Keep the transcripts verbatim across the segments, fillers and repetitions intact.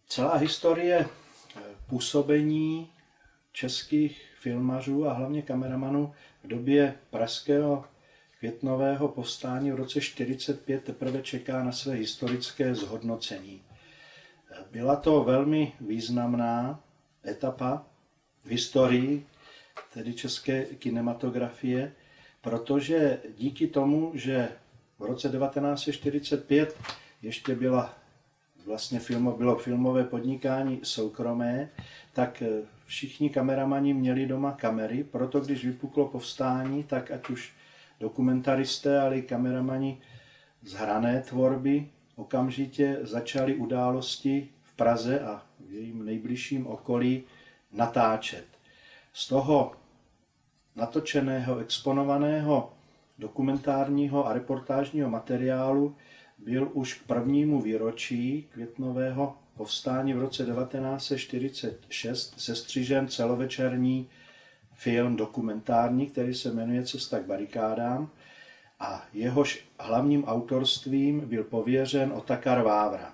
Celá historie působení českých filmařů a hlavně kameramanů v době pražského květnového povstání v roce čtyřicet pět teprve čeká na své historické zhodnocení. Byla to velmi významná etapa v historii, tedy české kinematografie, protože díky tomu, že v roce devatenáct set čtyřicet pět ještě byla vlastně filmo, bylo filmové podnikání soukromé, tak všichni kameramani měli doma kamery, proto když vypuklo povstání, tak ať už dokumentaristé, ale i kameramani z hrané tvorby okamžitě začali události v Praze a v jejím nejbližším okolí natáčet. Z toho natočeného, exponovaného dokumentárního a reportážního materiálu byl už k prvnímu výročí květnového povstání v roce devatenáct set čtyřicet šest sestřižen celovečerní film dokumentární, který se jmenuje Cesta k barikádám a jehož hlavním autorstvím byl pověřen Otakar Vávra.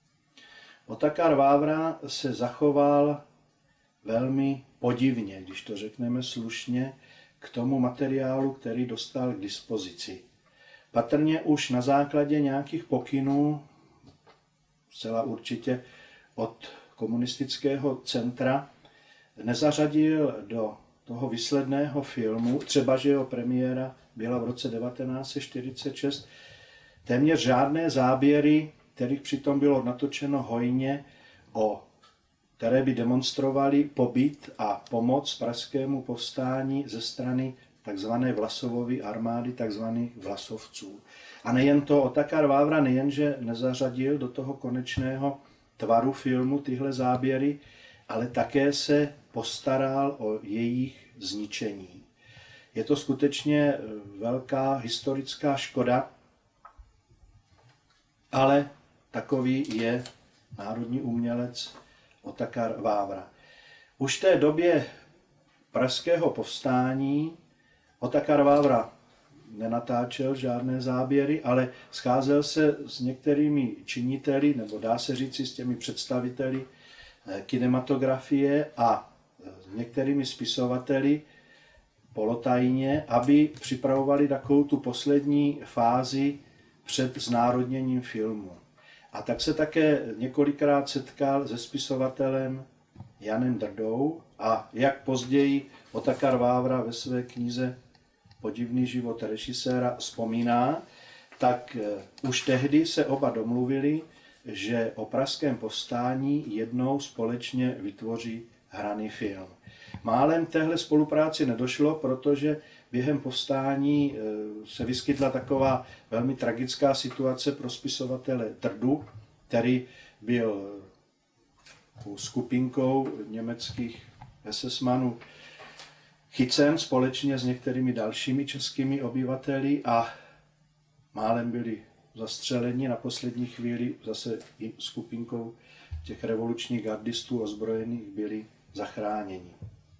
Otakar Vávra se zachoval velmi podivně, když to řekneme slušně, k tomu materiálu, který dostal k dispozici. Patrně už na základě nějakých pokynů, zcela určitě od komunistického centra, nezařadil do toho výsledného filmu, třeba že jeho premiéra byla v roce devatenáct set čtyřicet šest, téměř žádné záběry, kterých přitom bylo natočeno hojně, o které by demonstrovaly pobyt a pomoc pražskému povstání ze strany takzvané Vlasovovy armády, takzvaných vlasovců. A nejen to, Otakar Vávra nejenže nezařadil do toho konečného tvaru filmu tyhle záběry, ale také se postaral o jejich zničení. Je to skutečně velká historická škoda, ale takový je národní umělec Otakar Vávra. Už v té době pražského povstání Otakar Vávra nenatáčel žádné záběry, ale scházel se s některými činiteli, nebo dá se říci s těmi představiteli kinematografie a některými spisovateli polotajně, aby připravovali takovou tu poslední fázi před znárodněním filmu. A tak se také několikrát setkal se spisovatelem Janem Drdou a jak později Otakar Vávra ve své knize Podivný život režiséra vzpomíná, tak už tehdy se oba domluvili, že o pražském povstání jednou společně vytvoří hraný film. Málem téhle spolupráci nedošlo, protože během povstání se vyskytla taková velmi tragická situace pro spisovatele Drdu, který byl skupinkou německých esesmanů chycen společně s některými dalšími českými obyvateli a málem byli zastřeleni na poslední chvíli zase i skupinkou těch revolučních gardistů ozbrojených byli zachráněni.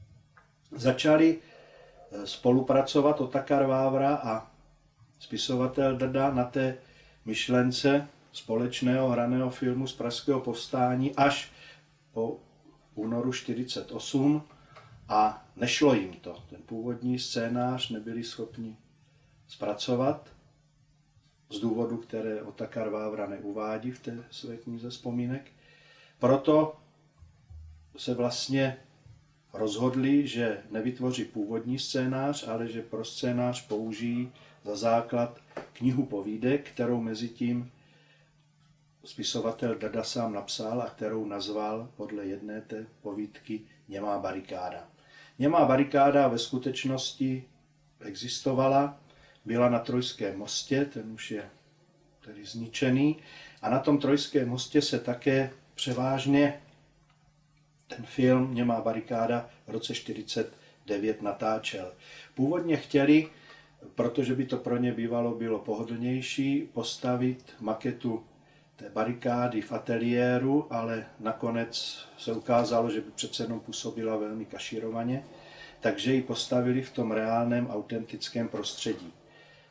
Začali spolupracovat Otakar Vávra a spisovatel Drda na té myšlence společného hraného filmu z pražského povstání až po únoru čtyřicet osm a nešlo jim to. Ten původní scénář nebyli schopni zpracovat z důvodu, které Otakar Vávra neuvádí v té své knize vzpomínek. Proto se vlastně rozhodli, že nevytvoří původní scénář, ale že pro scénář použijí za základ knihu povídek, kterou mezitím spisovatel Drda sám napsal a kterou nazval podle jedné té povídky Němá barikáda. Němá barikáda ve skutečnosti existovala, byla na Trojském mostě, ten už je tedy zničený, a na tom Trojském mostě se také převážně ten film Němá barikáda v roce čtyřicet devět natáčel. Původně chtěli, protože by to pro ně bývalo bylo pohodlnější, postavit maketu té barikády v ateliéru, ale nakonec se ukázalo, že by přece jenom působila velmi kašírovaně, takže ji postavili v tom reálném, autentickém prostředí.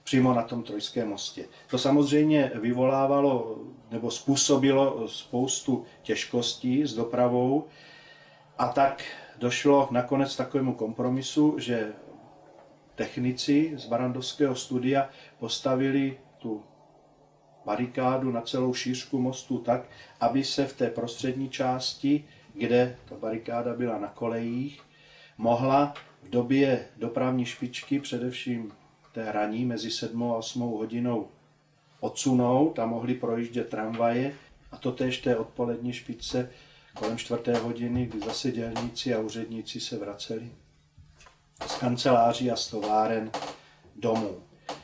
přímo na tom Trojském mostě. To samozřejmě vyvolávalo nebo způsobilo spoustu těžkostí s dopravou a tak došlo nakonec takovému kompromisu, že technici z Barrandovského studia postavili tu barikádu na celou šířku mostu tak, aby se v té prostřední části, kde ta barikáda byla na kolejích, mohla v době dopravní špičky, především té raní mezi sedmou a osmou hodinou, odsunout a mohli projíždět tramvaje a to též té odpolední špičce kolem čtvrté hodiny, kdy zase dělníci a úředníci se vraceli z kanceláří a z továren domů.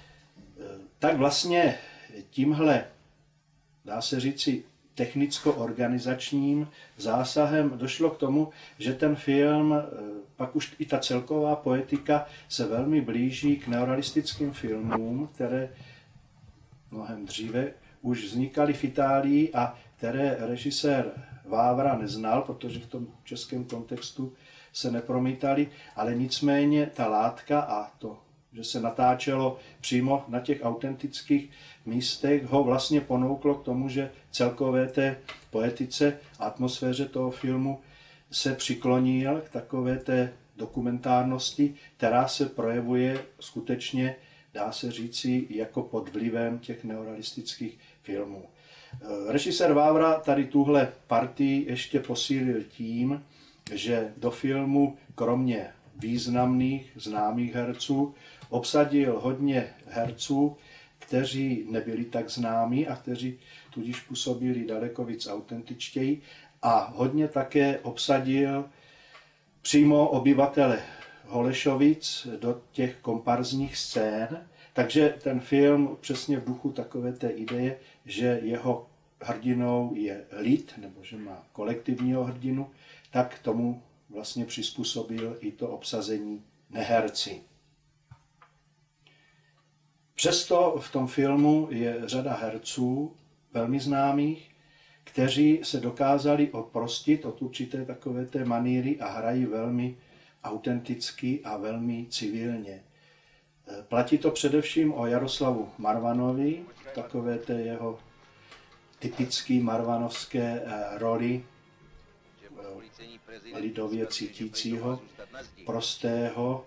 Tak vlastně tímhle, dá se říci, technicko-organizačním zásahem došlo k tomu, že ten film, pak už i ta celková poetika se velmi blíží k neorealistickým filmům, které mnohem dříve už vznikaly v Itálii a které režisér Vávra neznal, protože v tom českém kontextu se nepromítali, ale nicméně ta látka a to, že se natáčelo přímo na těch autentických místech, ho vlastně ponouklo k tomu, že celkové té poetice a atmosféře toho filmu se přiklonil k takové té dokumentárnosti, která se projevuje skutečně, dá se říci, jako pod vlivem těch neorealistických filmů. Režisér Vávra tady tuhle partii ještě posílil tím, že do filmu kromě významných, známých herců obsadil hodně herců, kteří nebyli tak známí a kteří tudíž působili daleko víc autentičtěji a hodně také obsadil přímo obyvatele Holešovic do těch komparzních scén, takže ten film přesně v duchu takové té ideje, že jeho hrdinou je lid, nebo že má kolektivního hrdinu, tak tomu vlastně přizpůsobil i to obsazení neherci. Přesto v tom filmu je řada herců, velmi známých, kteří se dokázali oprostit od určité takové té maníry a hrají velmi autenticky a velmi civilně. Platí to především o Jaroslavu Marvanovi, takové té jeho typické marvanovské roli lidově cítícího, prostého,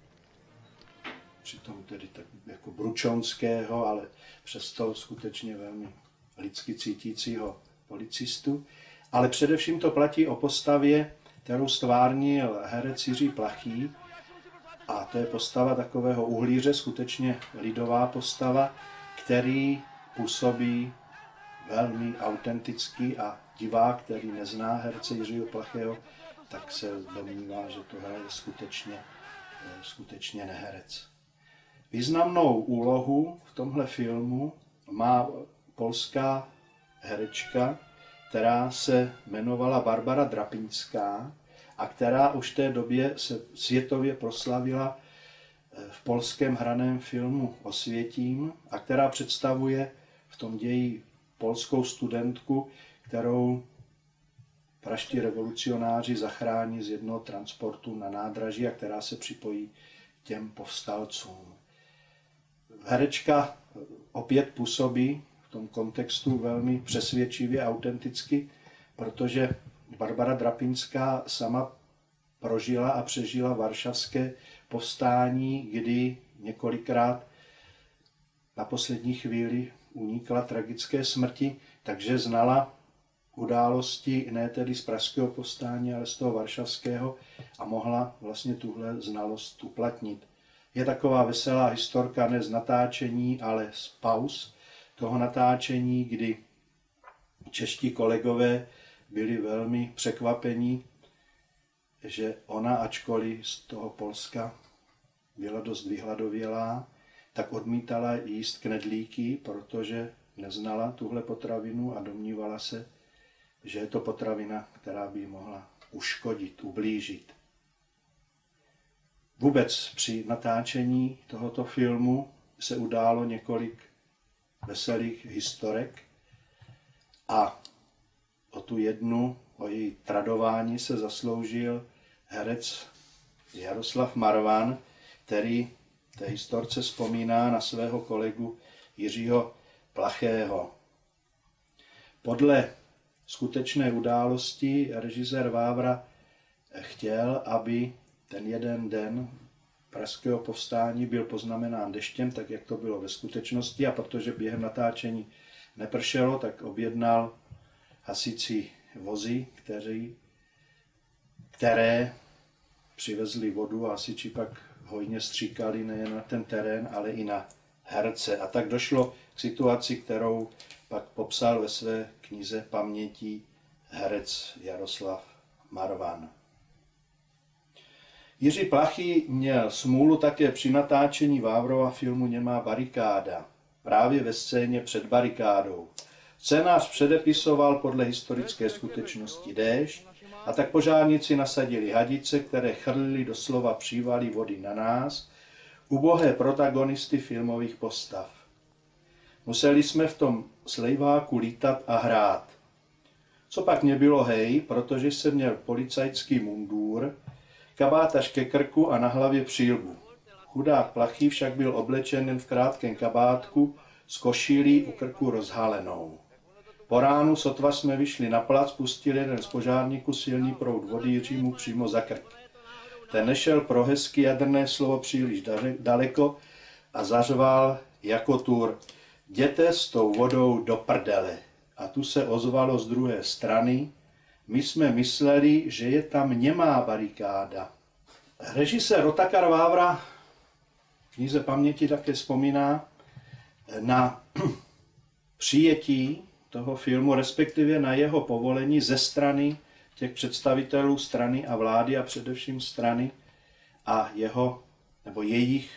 přitom tedy tak jako bručonského, ale přesto skutečně velmi lidsky cítícího policistu. Ale především to platí o postavě, kterou stvárnil herec Jiří Plachý, a to je postava takového uhlíře, skutečně lidová postava, který působí velmi autenticky a divák, který nezná herce Jiřího Plachého, tak se domnívá, že to hraje skutečně, skutečně neherec. Významnou úlohu v tomhle filmu má polská herečka, která se jmenovala Barbara Drapiňská a která už v té době se světově proslavila v polském hraném filmu Osvětím a která představuje v tom ději polskou studentku, kterou praští revolucionáři zachrání z jednoho transportu na nádraží a která se připojí k těm povstalcům. Herečka opět působí v tom kontextu velmi přesvědčivě, autenticky, protože Barbara Drapiňská sama prožila a přežila varšavské povstání, kdy několikrát na poslední chvíli unikla tragické smrti, takže znala události ne tedy z pražského povstání, ale z toho varšavského a mohla vlastně tuhle znalost uplatnit. Je taková veselá historka ne z natáčení, ale z pauz toho natáčení, kdy čeští kolegové byli velmi překvapení, že ona, ačkoliv z toho Polska byla dost vyhladovělá, tak odmítala jíst knedlíky, protože neznala tuhle potravinu a domnívala se, že je to potravina, která by mohla uškodit, ublížit. Vůbec při natáčení tohoto filmu se událo několik veselých historek a o tu jednu, o její tradování se zasloužil herec Jaroslav Marvan, který té historce vzpomíná na svého kolegu Jiřího Plachého. Podle skutečné události režisér Vávra chtěl, aby ten jeden den pražského povstání byl poznamenán deštěm, tak jak to bylo ve skutečnosti, a protože během natáčení nepršelo, tak objednal hasicí vozy, který, které přivezli vodu a hasiči pak hojně stříkali nejen na ten terén, ale i na herce. A tak došlo k situaci, kterou pak popsal ve své knize Pamětí herec Jaroslav Marvan. Jiří Plachý měl smůlu také při natáčení Vávrova filmu Němá barikáda, právě ve scéně před barikádou. Scénář předepisoval podle historické skutečnosti déšť, a tak požárníci nasadili hadice, které chrlily doslova přívaly vody na nás, ubohé protagonisty filmových postav. Museli jsme v tom slejváku lítat a hrát. Co pak nebylo hej, protože jsem měl policajtský mundúr, kabát až ke krku a na hlavě přilbu. Chudák Plachý však byl oblečen jen v krátkém kabátku s košilí u krku rozhalenou. Po ránu sotva jsme vyšli na plac, pustil jeden z požárníků silný proud vody Jiřímu přímo za krk. Ten nešel pro hezky jadrné slovo příliš daleko a zařval jako tur: jděte s tou vodou do prdele. A tu se ozvalo z druhé strany: my jsme mysleli, že je tam němá barikáda. Režisér Otakar Vávra v knize Paměti také vzpomíná na přijetí toho filmu, respektive na jeho povolení ze strany těch představitelů strany a vlády a především strany a jeho nebo jejich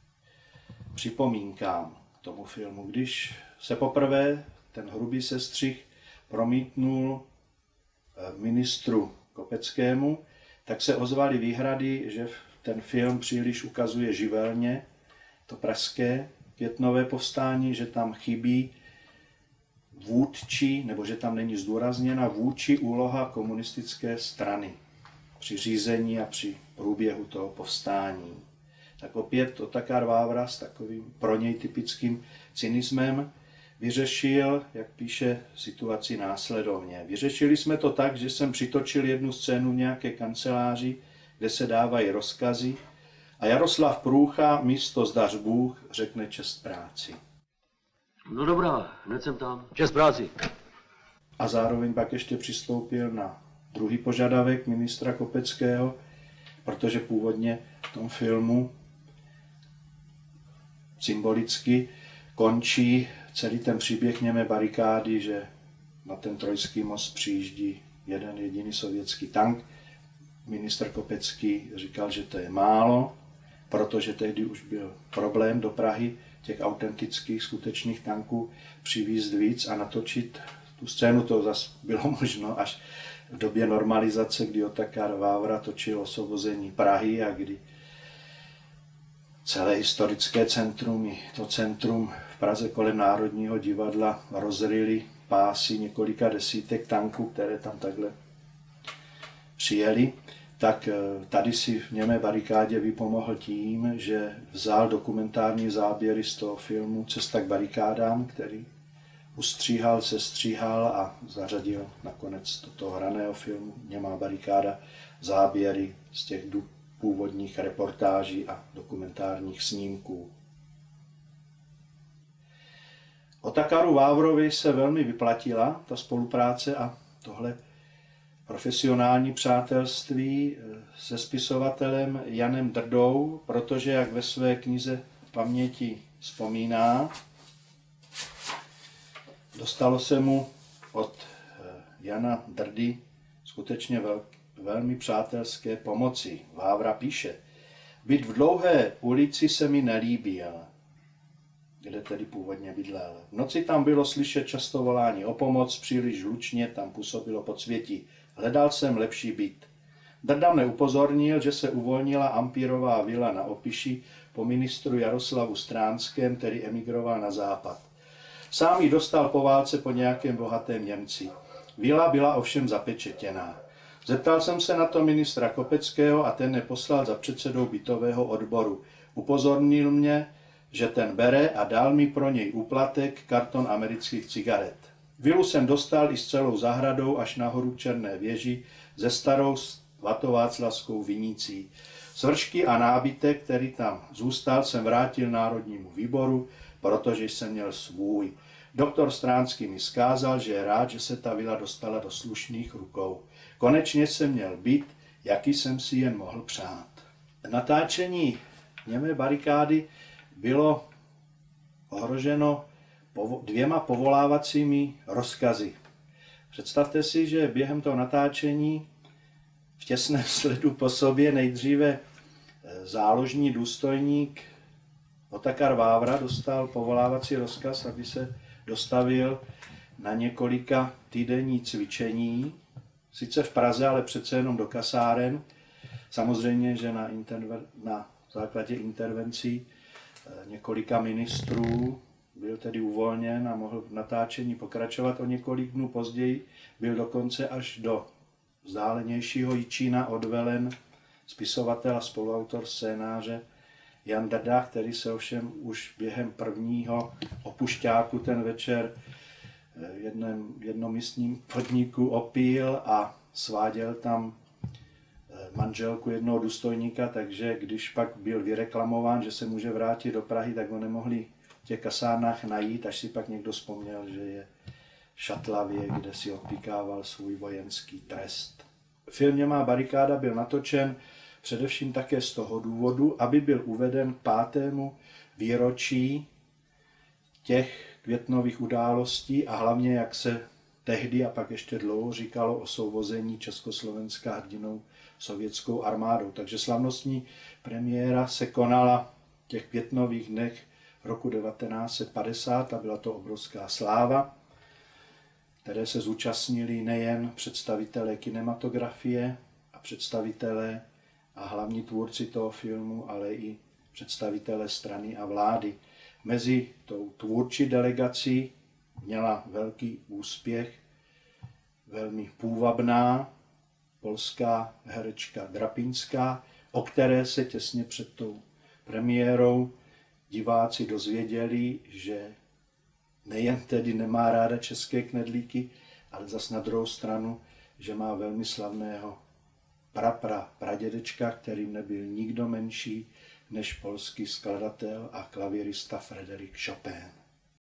připomínkám k tomu filmu. Když se poprvé ten hrubý sestřih promítnul ministru Kopeckému, tak se ozvaly výhrady, že ten film příliš ukazuje živelně to pražské květnové povstání, že tam chybí vůdčí, nebo že tam není zdůrazněna vůdčí úloha komunistické strany při řízení a při průběhu toho povstání. Tak opět Otakar Vávra s takovým pro něj typickým cynismem vyřešil, jak píše, situaci následovně. Vyřešili jsme to tak, že jsem přitočil jednu scénu v nějaké kanceláři, kde se dávají rozkazy, a Jaroslav Průcha místo zdař Bůh řekne čest práci. No dobrá, hned jsem tam. Čest práci. A zároveň pak ještě přistoupil na druhý požadavek ministra Kopeckého, protože původně v tom filmu symbolicky končí celý ten příběh Němé barikády, že na ten Trojský most přijíždí jeden jediný sovětský tank. Ministr Kopecký říkal, že to je málo, protože tehdy už byl problém do Prahy těch autentických, skutečných tanků přivízt víc a natočit tu scénu. To zase bylo možno až v době normalizace, kdy Otakar Vávra točil Osvobození Prahy a kdy celé historické centrum i to centrum v Praze kolem Národního divadla rozryli pásy několika desítek tanků, které tam takhle přijeli. Tak tady si v Němé barikádě vypomohl tím, že vzal dokumentární záběry z toho filmu Cesta k barikádám, který ustříhal, sestříhal a zařadil nakonec do toho hraného filmu Němá barikáda záběry z těch původních reportáží a dokumentárních snímků. Otakaru Vávrovi se velmi vyplatila ta spolupráce a tohle profesionální přátelství se spisovatelem Janem Drdou, protože, jak ve své knize Paměti vzpomíná, dostalo se mu od Jana Drdy skutečně vel, velmi přátelské pomoci. Vávra píše: byt v Dlouhé ulici se mi nelíbil, kde tedy původně bydlel. V noci tam bylo slyšet často volání o pomoc, příliš hlučně tam působilo podsvětí. Hledal jsem lepší byt. Drda mne upozornil, že se uvolnila ampírová vila na Opiši po ministru Jaroslavu Stránském, který emigroval na západ. Sám ji dostal po válce po nějakém bohatém Němci. Vila byla ovšem zapečetěná. Zeptal jsem se na to ministra Kopeckého a ten mě poslal za předsedou bytového odboru. Upozornil mě, že ten bere a dal mi pro něj úplatek karton amerických cigaret. Vilu jsem dostal i s celou zahradou až nahoru k Černé věži se starou svatováclavskou vinicí. Svršky a nábytek, který tam zůstal, jsem vrátil Národnímu výboru, protože jsem měl svůj. Doktor Stránský mi zkázal, že je rád, že se ta vila dostala do slušných rukou. Konečně jsem měl byt, jaký jsem si jen mohl přát. Natáčení Němé barikády bylo ohroženo dvěma povolávacími rozkazy. Představte si, že během toho natáčení v těsném sledu po sobě nejdříve záložní důstojník Otakar Vávra dostal povolávací rozkaz, aby se dostavil na několika týdenní cvičení, sice v Praze, ale přece jenom do kasáren. Samozřejmě, že na, interve- na základě intervencí několika ministrů byl tedy uvolněn a mohl v natáčení pokračovat. O několik dnů později byl dokonce až do vzdálenějšího Jičína odvelen spisovatel a spoluautor scénáře Jan Drda, který se ovšem už během prvního opušťáku ten večer v jednom jednomístním podniku opil a sváděl tam manželku jednoho důstojníka, takže když pak byl vyreklamován, že se může vrátit do Prahy, tak ho nemohli v těch kasárnách najít, až si pak někdo vzpomněl, že je v Šatlavě, kde si odpikával svůj vojenský trest. Film Němá barikáda byl natočen především také z toho důvodu, aby byl uveden k pátému výročí těch květnových událostí a hlavně, jak se tehdy a pak ještě dlouho říkalo, o osvobození Československa hrdinou sovětskou armádou. Takže slavnostní premiéra se konala v těch květnových dnech roku devatenáct set padesát a byla to obrovská sláva, které se zúčastnili nejen představitelé kinematografie a představitelé a hlavní tvůrci toho filmu, ale i představitelé strany a vlády. Mezi tou tvůrčí delegací měla velký úspěch velmi půvabná polská herečka Drapínská, o které se těsně před tou premiérou diváci dozvěděli, že nejen tedy nemá ráda české knedlíky, ale zas na druhou stranu, že má velmi slavného prapra pradědečka, kterým nebyl nikdo menší než polský skladatel a klavírista Frédéric Chopin.